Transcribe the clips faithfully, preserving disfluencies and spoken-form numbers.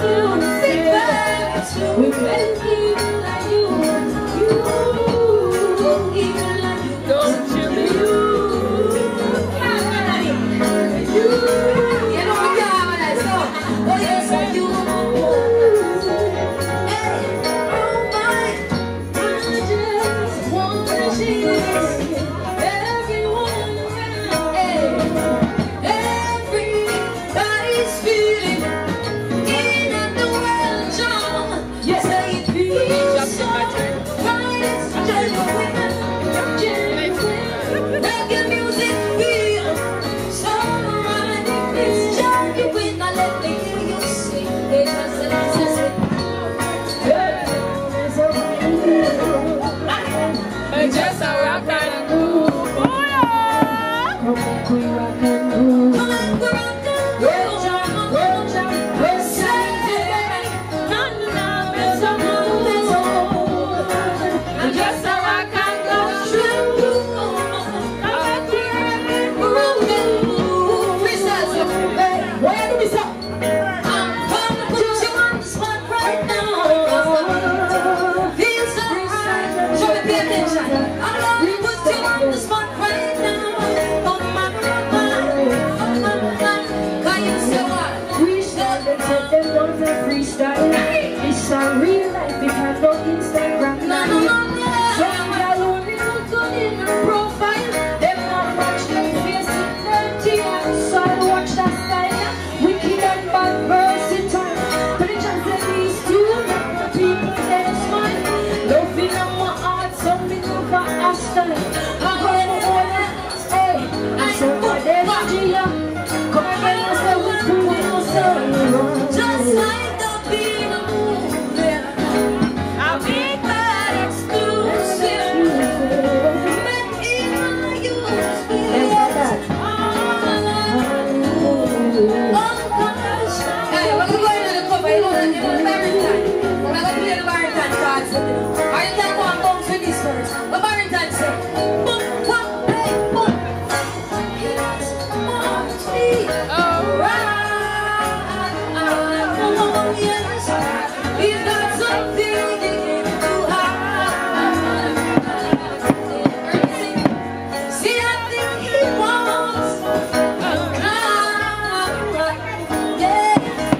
exclusive. We make people like you, you, even like you. Don't you, you, you. You know we got one that song. Oh yes, you. Hey, oh my, I just wanna share everyone around. Hey, everybody's feeling in the world, John. Yes, say it feels so right. It's genuine, genuine. Make your music feel so right. It's genuine. Now let me hear you sing. Hey, just let me sing. Just a rock and roll. Come on, we rock and roll. Come on, we rock and roll. We'll jump, we'll say, none of it's a move, it's a move. I'm just a rock and roll. I'm rock and roll. Freestyle, so, hey, where do we stop? I'm gonna put you on the spot right now. Feel so right. Show me pay attention. I'm gonna put you on the spot right now. Oh my, my, oh my, my. Can you say what? Freestyle, they said they want to freestyle. It's a real life, it has no Instagram. No, no, no, no. Some girl only look good in her profile. Them not watch their face in dirty eyes. So I watch that style. Wicked and bad versatile. But the chance that these two make the people they smile. Loving on my heart, something over Aston. I'm gonna go there, hey. And so for them, Gia, come and get us there with who we know so. Just like the beat of moving. I'll be That exclusive. Make even like you feel. Oh gosh. Hey, we're going to the cover. You know the Barrington. We're going to play the Barrington cards. Barrington go and bounce with this first. What Barrington say? Boom, boom, hey, boom. Yes, one, three. Alright. Oh, yes. We've got something to hide. See, I think he wants yeah.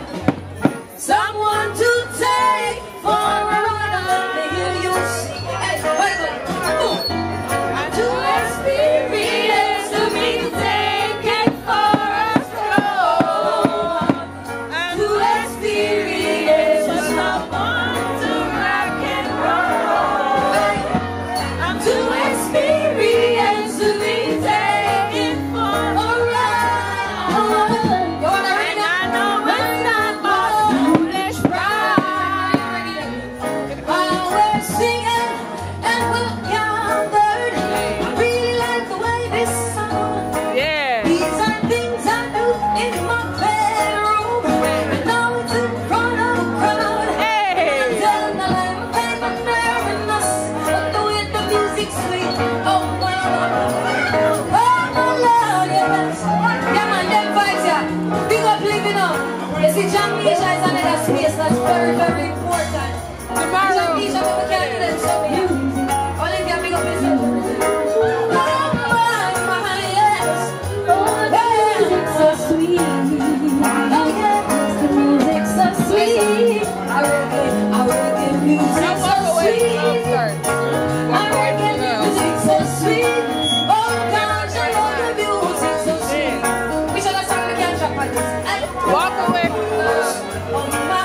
Someone to take for a ride. Let me hear you sing. Hey, wait, wait. Boom. To experience the music and for a stroll. To experience someone to rock and roll. I'm to experience the music and for a ride. You wanna ring it? I know it's not my foolish Right. While we're singing and we're gathered, I really like the way this sounds. Yeah. These are things I do in my bedroom. And now it's in front of a crowd. Hey. I'm telling the line, paper nervous, but the way the music's sweet. Oh, well, oh, my Lord, yes. Yeah, man, them vibes, yeah. Big up, living up. You see, Jamaica is another space that's very, very important. Tomorrow. Jamaica, but we can't do that, so yeah. Olivia, big up yourself. Oh, my, my, yes. Oh, the music's so sweet. Oh, yes. The music's so sweet. I reggae, I reggae music Now so walk away. sweet. Oh, sorry. I Walk away reggae from them. music so sweet. Oh gosh, I love the music so sweet. We should have sung the can't drop on this. Walk away from them. Oh my,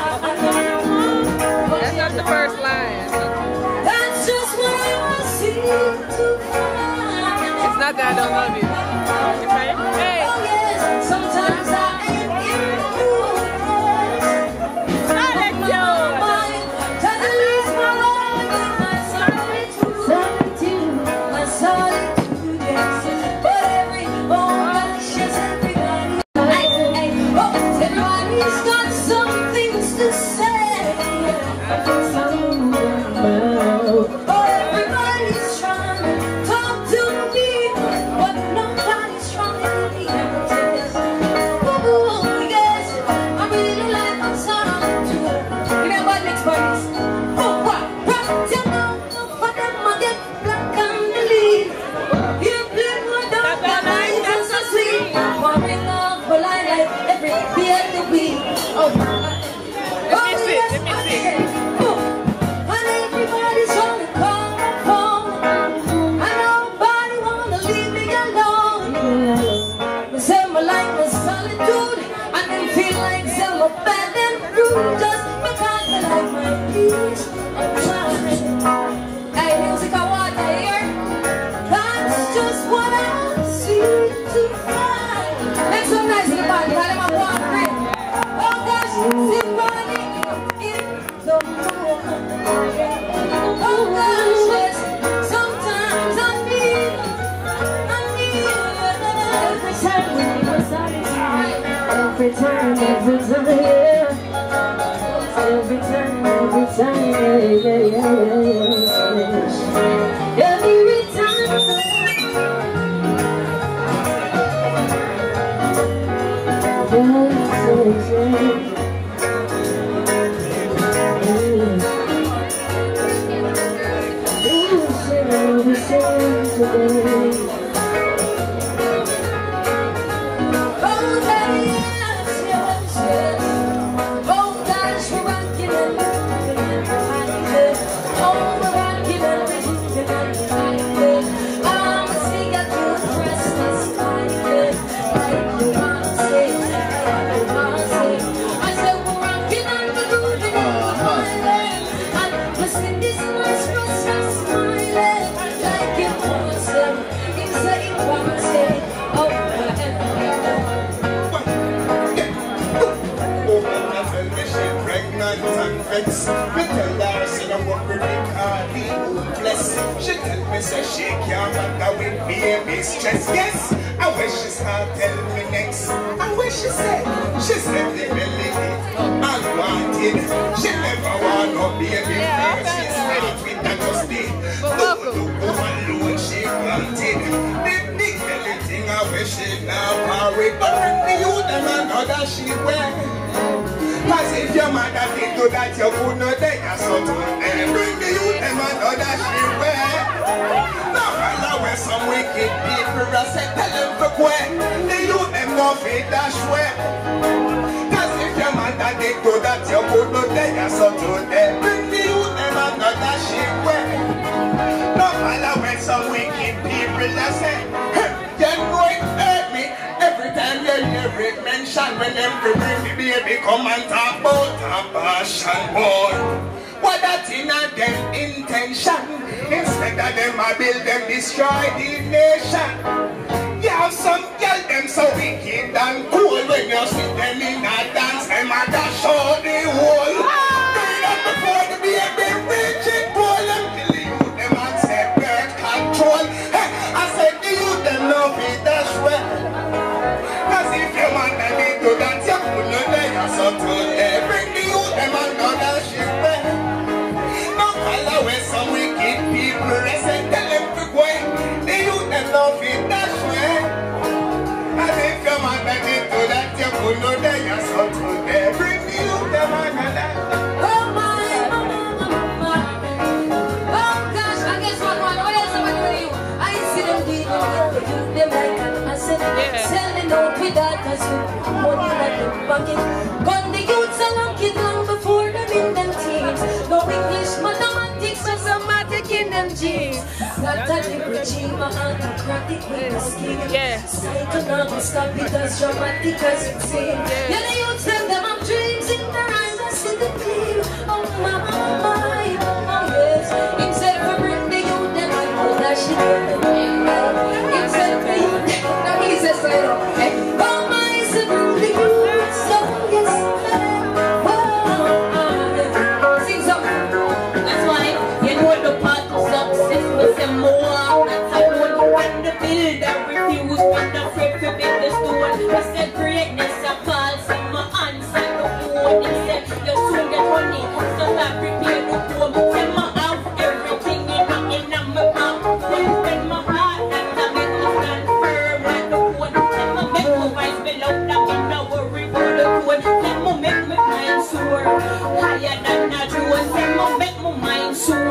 That's not the first line. that's just what I see to find. It's not that I don't love you. Okay? Hey. Oh yes, sometimes I ain't in the mood. I let you. Trying to lose my life in my solitude. Solitude. My solitude, yes. But every moment, yes, everybody. Hey, hey, oh, everybody's got some things to say. Oh, everybody's trying to talk to me, but no dance buddies. Oh, what? What? You know, for them I get black and the lead. You play more down than I just a sweet. Popping off the line like every beer the week. Oh, let me see, let me see. and everybody's trying to call my phone. And nobody wanna leave me alone. They say my life is solitude. And then feel like some bad and rude. Just because I like my peace and time. Hey, music I want to hear. That's just what I see to find. Make some nice in the body. Tell them I want to bring. Oh gosh, somebody in the mood. Oh gosh, yes. Sometimes I need, I need every time we were satisfied. Every time, every time, yeah. Every time, every time, yeah, yeah, yeah, yeah, yeah. Every time. Me tell her, say I'm what we call the hopeless. She tell me, say she can't matter with baby stress. Yes, I wish she's not tell me next. I wish she said, she said the belly unwanted. She never want no baby girl. She's not with that just the do do alone she wanted. The big belly thing I wish she now married. But bring the youth and another she wear. Cause if your mother did do that, you could not take a son to them. Bring the youth and another she wear. Now follow where some wicked people are said, tell them to quit. The youth them no fit dash way. Cause if your mother did do that, you could not take a son to them. Bring the youth and another she wear. Now follow where some wicked people are said, hey, you know it hurt me. Every time you hear it mentioned, when them bring the baby come and talk about a passion boy. What that in a them intention? Instead of them I build them destroy the nation. You have some girl them so wicked and cool. When you see them in a dance, them a dash out the whole. Bring up before the baby reach it, pull them till the youth them accept birth control. Hey, I said the youth them love it, that's where. If your man and they do that, you could not let yourself to them. Bring the youth, them another ship. No follow where some wicked people rest and tell them to go. The youth, them don't fit that way. And if your man and they do that, you could not let yourself to them. Bring the youth, them another. Oh my, oh my, oh gosh, I guess what one, what else am I doing to you? I see them dealing with the youth, them like that. I said, selling out with that, cause you money like the bucket. Gun the youths along kid long before them in them teens. No English, mathematics, or somatic in them jeans. Got a new regime, a autocratic with the scheme. Psychonomic, stop it as dramatic as it seems. Yeah, the youths, them, them have dreams in their eyes, I see the gleam. Oh my, oh my, oh yes. Instead of bring the youth, then I know that she did the thing. Instead of the youth, now he says so, you know. Oh my, so bring the youth, so yes. Oh, sing something. That's why you know the path to success was a more. That's how you know when the builder refused, but afraid to build the stone. We said greatness, I call some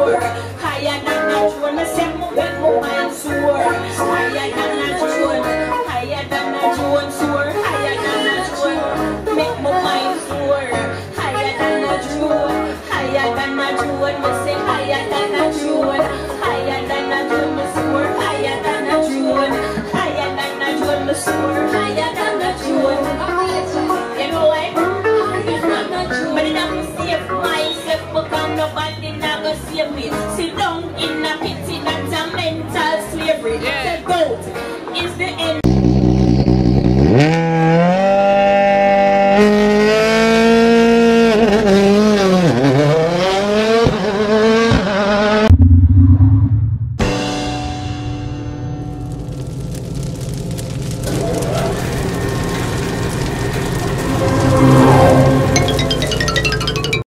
soar. Higher than a drone, me say me make my mind soar. Higher than a drone, higher than a drone soar. Higher than a drone, make my mind soar. Higher than a drone, higher than a drone, me say higher than a drone. Higher than a drone, me soar. Higher than a drone, higher than a drone, me soar. Higher than a drone. You know what? But it don't save myself because nobody never save me. Sit down in a pit